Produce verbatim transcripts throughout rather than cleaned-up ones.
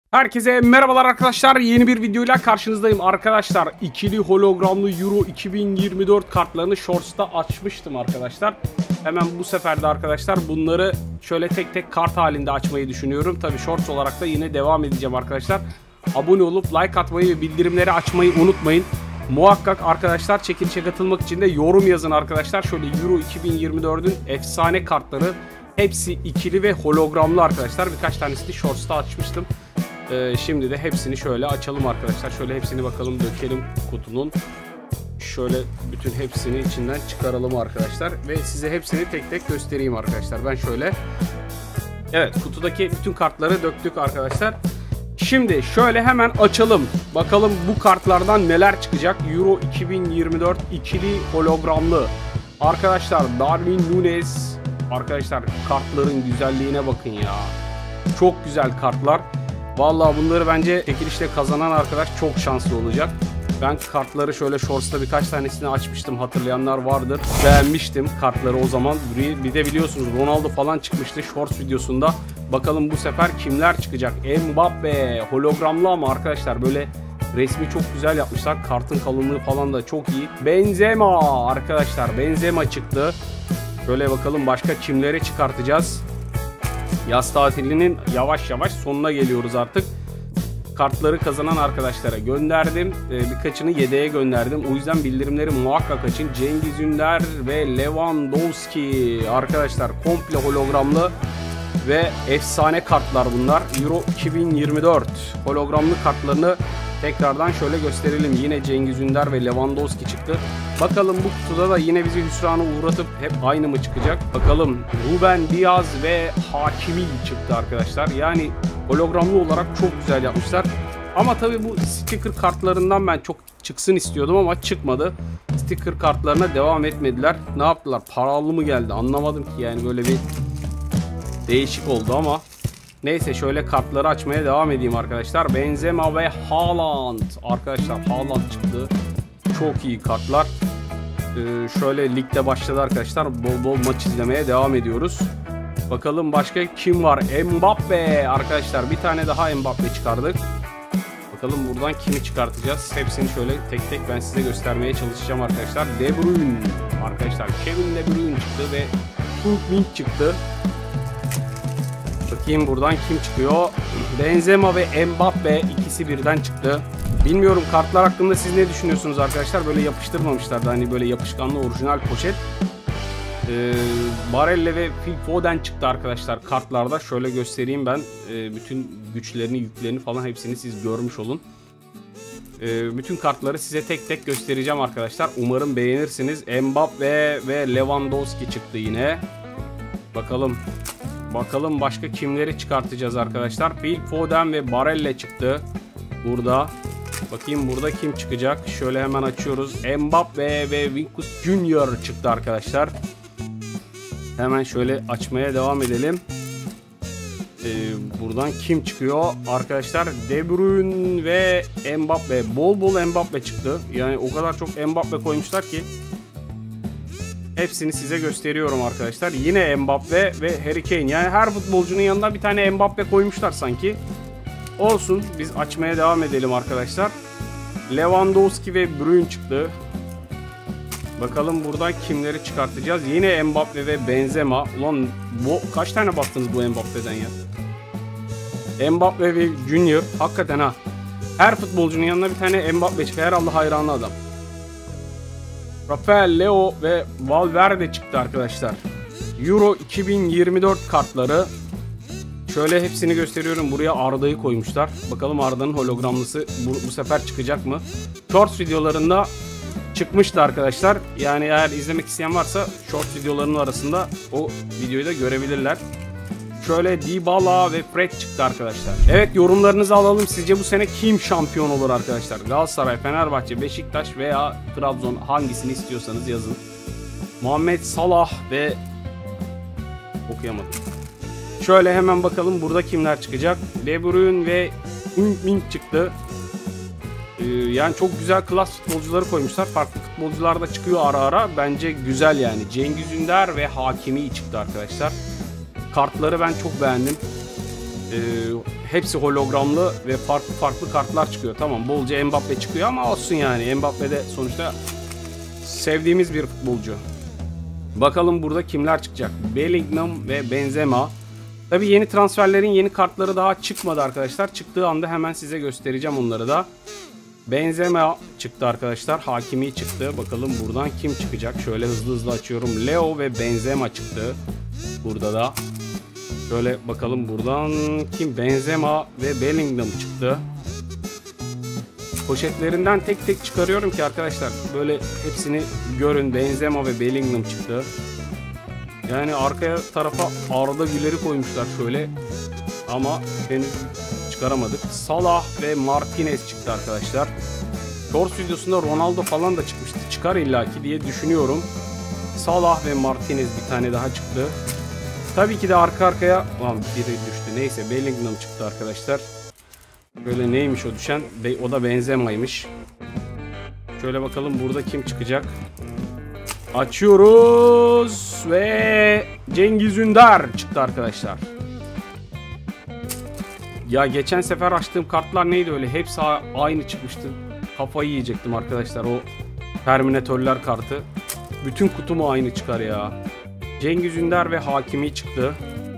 Herkese merhabalar arkadaşlar. Yeni bir videoyla karşınızdayım arkadaşlar. İkili hologramlı Euro iki bin yirmi dört kartlarını Shorts'ta açmıştım arkadaşlar. Hemen bu sefer de arkadaşlar bunları şöyle tek tek kart halinde açmayı düşünüyorum. Tabii Shorts olarak da yine devam edeceğim arkadaşlar. Abone olup like atmayı ve bildirimleri açmayı unutmayın. Muhakkak arkadaşlar çekilişe katılmak için de yorum yazın arkadaşlar. Şöyle Euro iki bin yirmi dördün efsane kartları. Hepsi ikili ve hologramlı arkadaşlar. Birkaç tanesini Shorts'ta açmıştım. Ee, şimdi de hepsini şöyle açalım arkadaşlar. Şöyle hepsini bakalım, dökelim kutunun. Şöyle bütün hepsini içinden çıkaralım arkadaşlar. Ve size hepsini tek tek göstereyim arkadaşlar. Ben şöyle... Evet, kutudaki bütün kartları döktük arkadaşlar. Şimdi şöyle hemen açalım. Bakalım bu kartlardan neler çıkacak. Euro iki bin yirmi dört ikili hologramlı. Arkadaşlar Darwin Núñez. Arkadaşlar kartların güzelliğine bakın ya. Çok güzel kartlar. Vallahi bunları bence çekilişte kazanan arkadaş çok şanslı olacak. Ben kartları şöyle Shorts'ta birkaç tanesini açmıştım. Hatırlayanlar vardır. Beğenmiştim kartları o zaman. Bir de biliyorsunuz Ronaldo falan çıkmıştı Shorts videosunda. Bakalım bu sefer kimler çıkacak? Mbappe hologramlı ama arkadaşlar böyle resmi çok güzel yapmışlar. Kartın kalınlığı falan da çok iyi. Benzema arkadaşlar. Benzema çıktı. Şöyle bakalım başka kimleri çıkartacağız. Yaz tatilinin yavaş yavaş sonuna geliyoruz artık. Kartları kazanan arkadaşlara gönderdim. Ee, birkaçını yedeğe gönderdim. O yüzden bildirimleri muhakkak açın. Cengiz Ünder ve Lewandowski. Arkadaşlar komple hologramlı ve efsane kartlar bunlar. Euro iki bin yirmi dört hologramlı kartlarını tekrardan şöyle gösterelim. Yine Cengiz Ünder ve Lewandowski çıktı. Bakalım bu kutuda da yine bizi hüsrana uğratıp hep aynı mı çıkacak? Bakalım Ruben Diaz ve Hakimi çıktı arkadaşlar. Yani hologramlı olarak çok güzel yapmışlar. Ama tabii bu sticker kartlarından ben çok çıksın istiyordum ama çıkmadı. Sticker kartlarına devam etmediler. Ne yaptılar? Paralı mı geldi? Anlamadım ki yani böyle bir değişik oldu ama. Neyse şöyle kartları açmaya devam edeyim arkadaşlar. Benzema ve Haaland. Arkadaşlar Haaland çıktı. Çok iyi kartlar. Ee, şöyle ligde başladı arkadaşlar. Bol bol maç izlemeye devam ediyoruz. Bakalım başka kim var? Mbappe arkadaşlar. Bir tane daha Mbappe çıkardık. Bakalım buradan kimi çıkartacağız? Hepsini şöyle tek tek ben size göstermeye çalışacağım arkadaşlar. De Bruyne. Arkadaşlar Kevin De Bruyne çıktı ve Hulk çıktı. Bakayım buradan kim çıkıyor? Benzema ve Mbappe ikisi birden çıktı. Bilmiyorum kartlar hakkında siz ne düşünüyorsunuz arkadaşlar? Böyle yapıştırmamışlardı hani böyle yapışkanlı orijinal poşet. Ee, Barella ve Phil Foden çıktı arkadaşlar kartlarda. Şöyle göstereyim ben. Ee, bütün güçlerini, yüklerini falan hepsini siz görmüş olun. Ee, bütün kartları size tek tek göstereceğim arkadaşlar. Umarım beğenirsiniz. Mbappe ve Lewandowski çıktı yine. Bakalım. Bakalım başka kimleri çıkartacağız arkadaşlar. Phil Foden ve Barella çıktı. Burada. Bakayım burada kim çıkacak. Şöyle hemen açıyoruz. Mbappe ve Vinicius Junior çıktı arkadaşlar. Hemen şöyle açmaya devam edelim. Ee, buradan kim çıkıyor? Arkadaşlar De Bruyne ve Mbappe. Bol bol Mbappe çıktı. Yani o kadar çok Mbappe koymuşlar ki. Hepsini size gösteriyorum arkadaşlar. Yine Mbappe ve Harry Kane. Yani her futbolcunun yanına bir tane Mbappe koymuşlar sanki. Olsun. Biz açmaya devam edelim arkadaşlar. Lewandowski ve Bruyne çıktı. Bakalım buradan kimleri çıkartacağız. Yine Mbappe ve Benzema. Ulan bu kaç tane bastınız bu Mbappe'den ya? Mbappe ve Junior. Hakikaten ha. Her futbolcunun yanına bir tane Mbappe çıktı. Herhalde hayranlı adam. Rafael Leo ve Valverde çıktı arkadaşlar. Euro iki bin yirmi dört kartları. Şöyle hepsini gösteriyorum. Buraya Arda'yı koymuşlar. Bakalım Arda'nın hologramlısı bu, bu sefer çıkacak mı? Shorts videolarında çıkmıştı arkadaşlar. Yani eğer izlemek isteyen varsa Shorts videolarının arasında o videoyu da görebilirler. Şöyle Dybala ve Fred çıktı arkadaşlar. Evet yorumlarınızı alalım. Sizce bu sene kim şampiyon olur arkadaşlar? Galatasaray, Fenerbahçe, Beşiktaş veya Trabzon, hangisini istiyorsanız yazın. Muhammed Salah ve okuyamadım. Şöyle hemen bakalım burada kimler çıkacak. De Bruyne ve Min çıktı. Ee, yani çok güzel klas futbolcuları koymuşlar. Farklı futbolcular da çıkıyor ara ara. Bence güzel yani. Cengiz Ünder ve Hakimi çıktı arkadaşlar. Kartları ben çok beğendim. Ee, hepsi hologramlı ve farklı farklı kartlar çıkıyor. Tamam, bolca Mbappe çıkıyor ama olsun yani. Mbappe de sonuçta sevdiğimiz bir futbolcu. Bakalım burada kimler çıkacak? Bellingham ve Benzema. Tabii yeni transferlerin yeni kartları daha çıkmadı arkadaşlar. Çıktığı anda hemen size göstereceğim onları da. Benzema çıktı arkadaşlar. Hakimi çıktı. Bakalım buradan kim çıkacak? Şöyle hızlı hızlı açıyorum. Leo ve Benzema çıktı. Burada da. Şöyle bakalım buradan kim? Benzema ve Bellingham çıktı. Poşetlerinden tek tek çıkarıyorum ki arkadaşlar böyle hepsini görün. Benzema ve Bellingham çıktı. Yani arkaya tarafa Arda Güler'i koymuşlar şöyle. Ama henüz çıkaramadık. Salah ve Martinez çıktı arkadaşlar. Shorts videosunda Ronaldo falan da çıkmıştı. Çıkar illaki diye düşünüyorum. Salah ve Martinez bir tane daha çıktı. Tabii ki de arka arkaya lan biri düştü. Neyse Bellingham çıktı arkadaşlar. Böyle neymiş o düşen? O da Benzema'ymış. Şöyle bakalım burada kim çıkacak? Açıyoruz ve Cengiz Ünder çıktı arkadaşlar. Ya geçen sefer açtığım kartlar neydi öyle? Hepsi aynı çıkmıştı. Kafayı yiyecektim arkadaşlar o Terminatörler kartı. Bütün kutumu aynı çıkar ya. Cengiz Ünder ve Hakimi çıktı.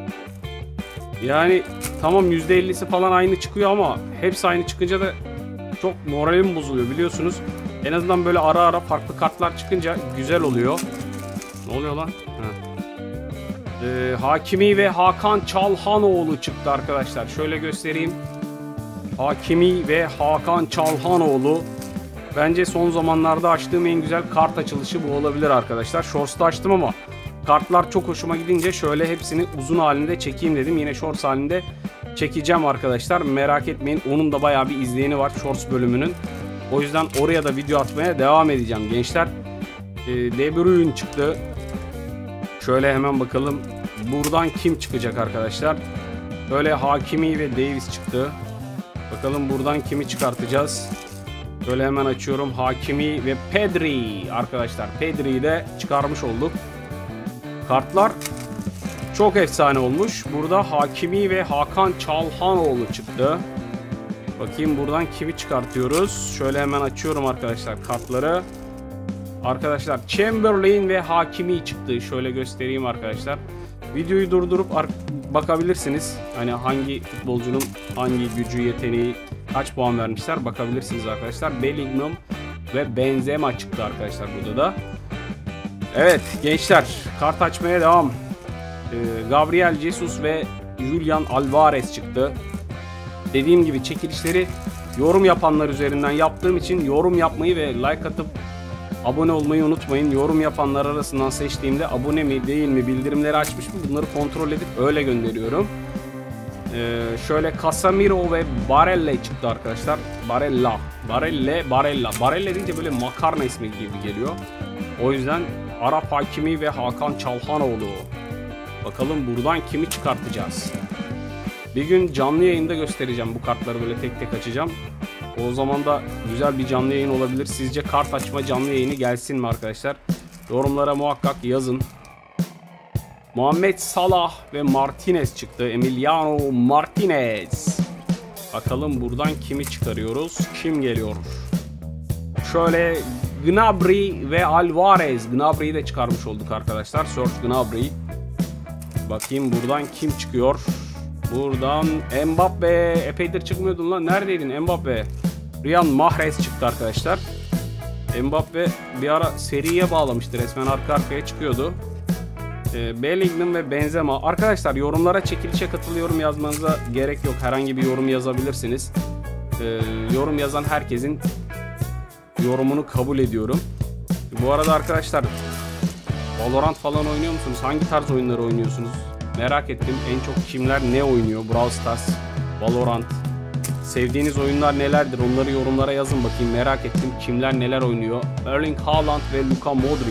Yani tamam yüzde ellisi falan aynı çıkıyor ama hepsi aynı çıkınca da çok moralim bozuluyor biliyorsunuz. En azından böyle ara ara farklı kartlar çıkınca güzel oluyor. Ne oluyor lan? Ee, Hakimi ve Hakan Çalhanoğlu çıktı arkadaşlar. Şöyle göstereyim. Hakimi ve Hakan Çalhanoğlu. Bence son zamanlarda açtığım en güzel kart açılışı bu olabilir arkadaşlar. Shorts'ta açtım ama kartlar çok hoşuma gidince şöyle hepsini uzun halinde çekeyim dedim. Yine Shorts halinde çekeceğim arkadaşlar. Merak etmeyin. Onun da bayağı bir izleyeni var Shorts bölümünün. O yüzden oraya da video atmaya devam edeceğim gençler. Ee, De Bruyne çıktı. Şöyle hemen bakalım. Buradan kim çıkacak arkadaşlar? Böyle Hakimi ve Davis çıktı. Bakalım buradan kimi çıkartacağız? Böyle hemen açıyorum. Hakimi ve Pedri arkadaşlar. Pedri'yi de çıkarmış olduk. Kartlar çok efsane olmuş. Burada Hakimi ve Hakan Çalhanoğlu çıktı. Bakayım buradan kimi çıkartıyoruz? Şöyle hemen açıyorum arkadaşlar kartları. Arkadaşlar Chamberlain ve Hakimi çıktı. Şöyle göstereyim arkadaşlar. Videoyu durdurup bakabilirsiniz. Hani hangi futbolcunun hangi gücü, yeteneği, kaç puan vermişler bakabilirsiniz arkadaşlar. Bellingham ve Benzema çıktı arkadaşlar burada da. Evet gençler kart açmaya devam. Ee, Gabriel Jesus ve Julian Alvarez çıktı. Dediğim gibi çekilişleri yorum yapanlar üzerinden yaptığım için yorum yapmayı ve like atıp abone olmayı unutmayın. Yorum yapanlar arasından seçtiğimde abone mi değil mi, bildirimleri açmış mı bunları kontrol edip öyle gönderiyorum. Ee, şöyle Casemiro ve Barella çıktı arkadaşlar. Barella, Barella, Barella. Barella deyince böyle makarna ismi gibi geliyor. O yüzden Arap Hakimi ve Hakan Çalhanoğlu. Bakalım buradan kimi çıkartacağız? Bir gün canlı yayında göstereceğim bu kartları, böyle tek tek açacağım. O zaman da güzel bir canlı yayın olabilir. Sizce kart açma canlı yayını gelsin mi arkadaşlar? Yorumlara muhakkak yazın. Muhammed Salah ve Martinez çıktı. Emiliano Martinez. Bakalım buradan kimi çıkarıyoruz? Kim geliyor? Şöyle Gnabry ve Alvarez. Gnabry'yi de çıkarmış olduk arkadaşlar. Search Gnabry. Bakayım buradan kim çıkıyor? Buradan Mbappe. Epeydir çıkmıyordun lan. Neredeydin Mbappe? Riyad Mahrez çıktı arkadaşlar. Mbappe bir ara seriye bağlamıştı. Resmen arka arkaya çıkıyordu. E, Bellingham ve Benzema. Arkadaşlar yorumlara çekilişe katılıyorum yazmanıza gerek yok. Herhangi bir yorum yazabilirsiniz. E, yorum yazan herkesin yorumunu kabul ediyorum. Bu arada arkadaşlar Valorant falan oynuyor musunuz? Hangi tarz oyunları oynuyorsunuz? Merak ettim. En çok kimler ne oynuyor? Brawl Stars, Valorant. Sevdiğiniz oyunlar nelerdir? Onları yorumlara yazın bakayım. Merak ettim. Kimler neler oynuyor? Erling Haaland ve Luka Modric.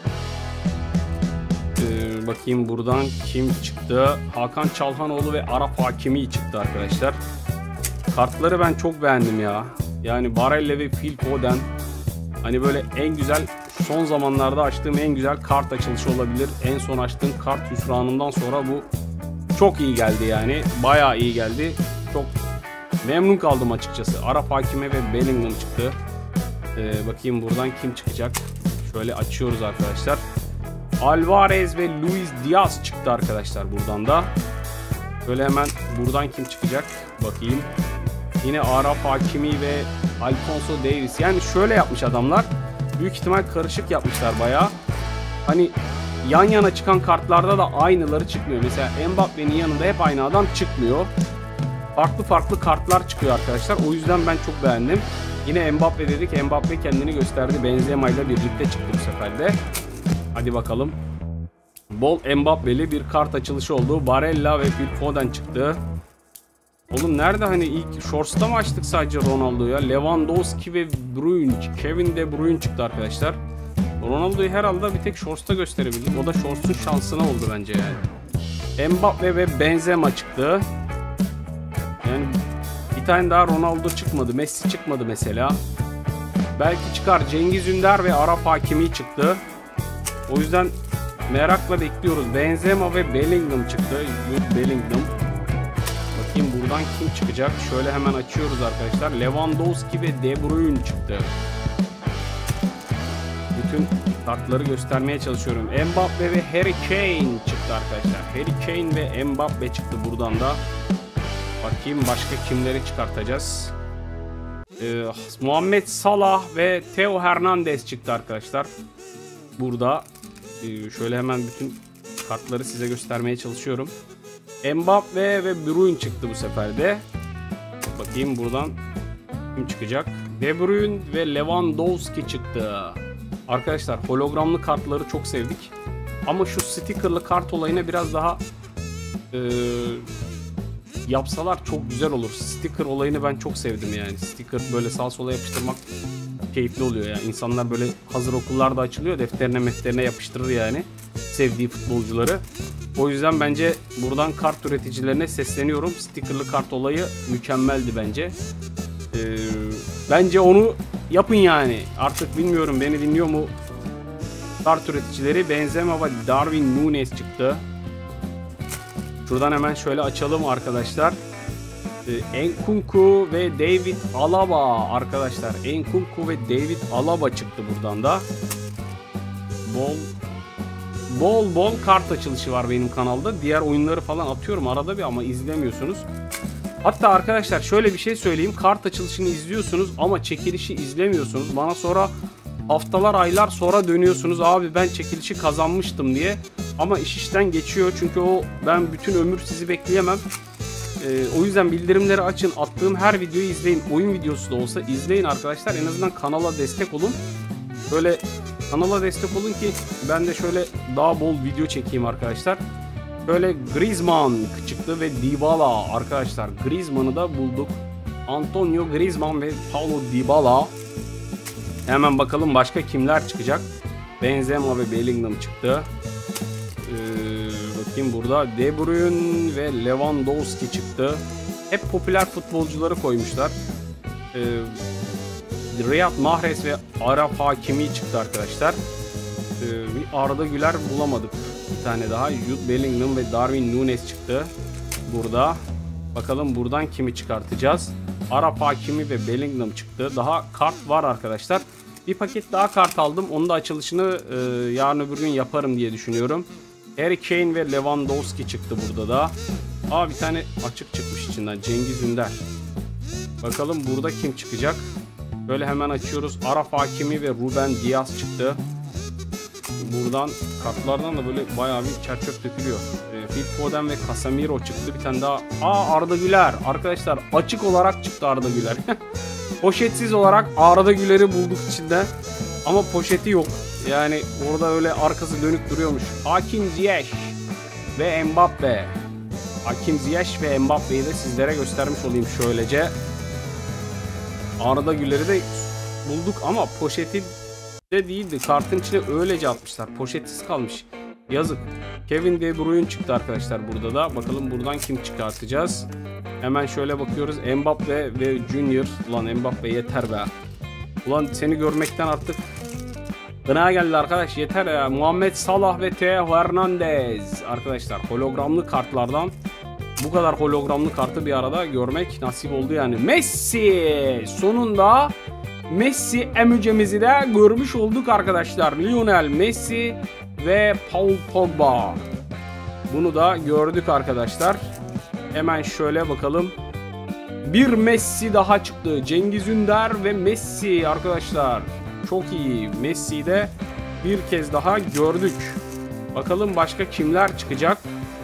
Ee, bakayım buradan kim çıktı? Hakan Çalhanoğlu ve Arap Hakimi çıktı arkadaşlar. Kartları ben çok beğendim ya. Yani Barella ve Phil Foden. Hani böyle en güzel, son zamanlarda açtığım en güzel kart açılışı olabilir. En son açtığım kart hüsranından sonra bu çok iyi geldi yani. Bayağı iyi geldi. çok memnun kaldım açıkçası. Arap Hakimi ve Bellingham çıktı. Ee, bakayım buradan kim çıkacak. Şöyle açıyoruz arkadaşlar. Alvarez ve Luis Diaz çıktı arkadaşlar buradan da. Şöyle hemen buradan kim çıkacak bakayım. Yine Arap Hakimi ve Alphonso Davies. Yani şöyle yapmış adamlar. Büyük ihtimal karışık yapmışlar bayağı. Hani yan yana çıkan kartlarda da aynıları çıkmıyor. Mesela Mbappe'nin yanında hep aynı adam çıkmıyor. Farklı farklı kartlar çıkıyor arkadaşlar. O yüzden ben çok beğendim. Yine Mbappe dedik. Mbappe kendini gösterdi. Benzema ile birlikte çıktı bu sefer de. Hadi bakalım. Bol Mbappe'li bir kart açılışı oldu. Barella ve Phil Foden çıktı. Oğlum nerede hani ilk Shorts'ta mı açtık sadece Ronaldo'ya? Lewandowski ve Bruyne, Kevin De Bruyne çıktı arkadaşlar. Ronaldo'yu herhalde bir tek Shorts'ta gösterebildim. O da Shorts'un şansına oldu bence yani. Mbappe ve Benzema çıktı. Yani bir tane daha Ronaldo çıkmadı. Messi çıkmadı mesela. Belki çıkar. Cengiz Ünder ve Arap Hakimi çıktı. O yüzden merakla bekliyoruz. Benzema ve Bellingham çıktı. Bellingham. Bakayım buradan kim çıkacak. Şöyle hemen açıyoruz arkadaşlar. Lewandowski ve De Bruyne çıktı. Bütün kartları göstermeye çalışıyorum. Mbappe ve Harry Kane çıktı arkadaşlar. Harry Kane ve Mbappe çıktı buradan da. Bakayım başka kimleri çıkartacağız. Ee, Muhammed Salah ve Theo Hernandez çıktı arkadaşlar. Burada ee, şöyle hemen bütün kartları size göstermeye çalışıyorum. Mbappe ve Bruyne çıktı bu sefer de. Bakayım buradan kim çıkacak. De Bruyne ve Lewandowski çıktı. Arkadaşlar hologramlı kartları çok sevdik. Ama şu stickerlı kart olayına biraz daha e, yapsalar çok güzel olur. Sticker olayını ben çok sevdim yani. Sticker böyle sağa sola yapıştırmak keyifli oluyor yani. İnsanlar böyle hazır okullarda açılıyor. Defterine mefterine yapıştırır yani. Sevdiği futbolcuları. O yüzden bence buradan kart üreticilerine sesleniyorum. Stickerlı kart olayı mükemmeldi bence. Ee, bence onu yapın yani. Artık bilmiyorum beni dinliyor mu kart üreticileri. Benzema ve Darwin Núñez çıktı. Şuradan hemen şöyle açalım arkadaşlar. Ee, Nkunku ve David Alaba arkadaşlar. Nkunku ve David Alaba çıktı buradan da. Bol Bol bol kart açılışı var benim kanalda. Diğer oyunları falan atıyorum arada bir ama izlemiyorsunuz. Hatta arkadaşlar şöyle bir şey söyleyeyim. Kart açılışını izliyorsunuz ama çekilişi izlemiyorsunuz. Bana sonra haftalar aylar sonra dönüyorsunuz. Abi ben çekilişi kazanmıştım diye. Ama iş işten geçiyor. Çünkü o ben bütün ömür sizi bekleyemem. Ee, o yüzden bildirimleri açın. Attığım her videoyu izleyin. Oyun videosu da olsa izleyin arkadaşlar. En azından kanala destek olun. Böyle kanala destek olun ki ben de şöyle daha bol video çekeyim arkadaşlar. Böyle Griezmann çıktı ve Dybala arkadaşlar. Griezmann'ı da bulduk. Antonio Griezmann ve Paulo Dybala. Hemen bakalım başka kimler çıkacak. Benzema ve Bellingham çıktı. Ee, bakayım burada De Bruyne ve Lewandowski çıktı. Hep popüler futbolcuları koymuşlar. Ee, Riyad Mahrez ve Arap Hakimi çıktı arkadaşlar. Ee, bir Arda Güler bulamadık. Bir tane daha Jude Bellingham ve Darwin Núñez çıktı. Burada. Bakalım buradan kimi çıkartacağız. Arap Hakimi ve Bellingham çıktı. Daha kart var arkadaşlar. Bir paket daha kart aldım. Onun da açılışını e, yarın öbür gün yaparım diye düşünüyorum. Harry Kane ve Lewandowski çıktı burada da. Aa bir tane açık çıkmış içinden. Cengiz Ünder. Bakalım burada kim çıkacak. Böyle hemen açıyoruz. Arap Hakimi ve Ruben Diaz çıktı. Buradan kartlardan da böyle bayağı bir çerçöp dökülüyor. E, Phil Foden ve Casemiro çıktı. Bir tane daha. Aa Arda Güler. Arkadaşlar açık olarak çıktı Arda Güler. Poşetsiz olarak Arda Güler'i bulduk içinde. Ama poşeti yok. Yani orada öyle arkası dönük duruyormuş. Hakim Ziyech ve Mbappe. Hakim Ziyech ve Mbappe'yi de sizlere göstermiş olayım şöylece. Arda Güler'i de bulduk ama poşeti de değildi. Kartın içine öylece atmışlar. Poşetsiz kalmış. Yazık. Kevin De Bruyne çıktı arkadaşlar burada da. Bakalım buradan kim çıkartacağız. Hemen şöyle bakıyoruz. Mbappe ve Junior. Ulan Mbappe yeter be. Ulan seni görmekten artık gına geldi arkadaş. Yeter ya. Muhammed Salah ve Theo Hernandez. Arkadaşlar hologramlı kartlardan Bu kadar hologramlı kartı bir arada görmek nasip oldu yani. Messi! Sonunda Messi emücemizi de görmüş olduk arkadaşlar. Lionel Messi ve Paul Pogba. Bunu da gördük arkadaşlar. Hemen şöyle bakalım. Bir Messi daha çıktı. Cengiz Ünder ve Messi arkadaşlar. Çok iyi. Messi'yi de bir kez daha gördük. Bakalım başka kimler çıkacak?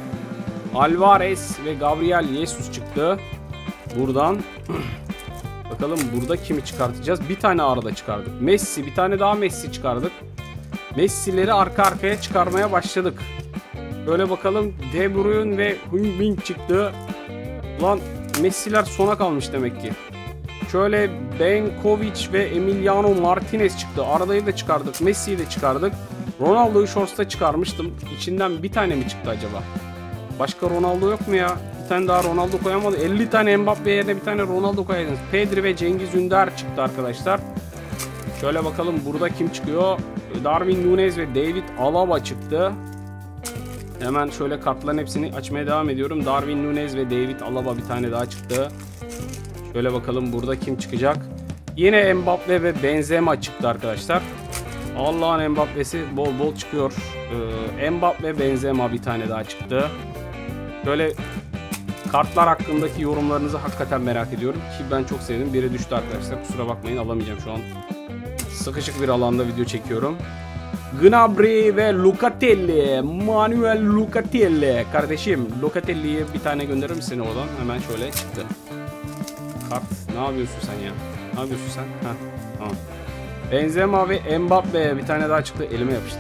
Alvarez ve Gabriel Jesus çıktı. Buradan. Bakalım burada kimi çıkartacağız? Bir tane arada çıkardık. Messi, bir tane daha Messi çıkardık. Messi'leri arka arkaya çıkarmaya başladık. Böyle bakalım. De Bruyne ve Hübing çıktı. Ulan Messi'ler sona kalmış demek ki. Şöyle Benkovic ve Emiliano Martinez çıktı. Aradayı da çıkardık. Messi'yi de çıkardık. Ronaldo'yu Shorts'ta çıkarmıştım. İçinden bir tane mi çıktı acaba? Başka Ronaldo yok mu ya? Bir tane daha Ronaldo koyamadı. elli tane Mbappe yerine bir tane Ronaldo koyaydınız. Pedri ve Cengiz Ünder çıktı arkadaşlar. Şöyle bakalım burada kim çıkıyor? Darwin Núñez ve David Alaba çıktı. Hemen şöyle kartların hepsini açmaya devam ediyorum. Darwin Núñez ve David Alaba bir tane daha çıktı. Şöyle bakalım burada kim çıkacak? Yine Mbappe ve Benzema çıktı arkadaşlar. Allah'ın Mbappe'si bol bol çıkıyor. Ee, Mbappe, Benzema bir tane daha çıktı. Böyle kartlar hakkındaki yorumlarınızı hakikaten merak ediyorum. Ki ben çok sevdim. Biri düştü arkadaşlar. Kusura bakmayın, alamayacağım şu an. Sıkışık bir alanda video çekiyorum. Gnabry ve Locatelli. Manuel Locatelli. Kardeşim Locatelli'ye bir tane gönderir misin oradan? Hemen şöyle çıktı. Kart. Ne yapıyorsun sen ya? Ne yapıyorsun sen? Heh, tamam. Benzema ve Mbappe bir tane daha çıktı. Elime yapıştı.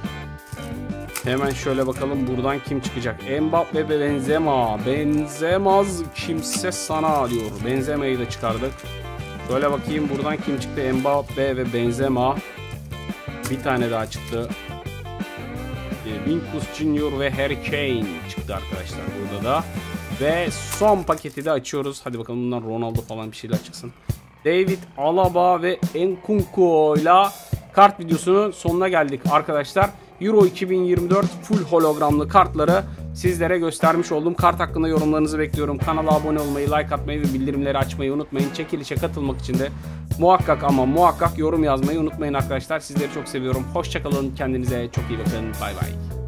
Hemen şöyle bakalım buradan kim çıkacak? Mbappe ve Benzema. Benzemaz kimse sana diyor. Benzema'yı da çıkardık. Şöyle bakayım buradan kim çıktı? Mbappe ve Benzema. Bir tane daha çıktı. Vinicius Junior ve Harry Kane çıktı arkadaşlar burada da. Ve son paketi de açıyoruz. Hadi bakalım bundan Ronaldo falan bir şeyler çıksın. David Alaba ve Nkunku ile kart videosunun sonuna geldik arkadaşlar. Euro iki bin yirmi dört full hologramlı kartları sizlere göstermiş oldum. Kart hakkında yorumlarınızı bekliyorum. Kanala abone olmayı, like atmayı ve bildirimleri açmayı unutmayın. Çekilişe katılmak için de muhakkak ama muhakkak yorum yazmayı unutmayın arkadaşlar. Sizleri çok seviyorum. Hoşça kalın. Kendinize çok iyi bakın. Bay bay.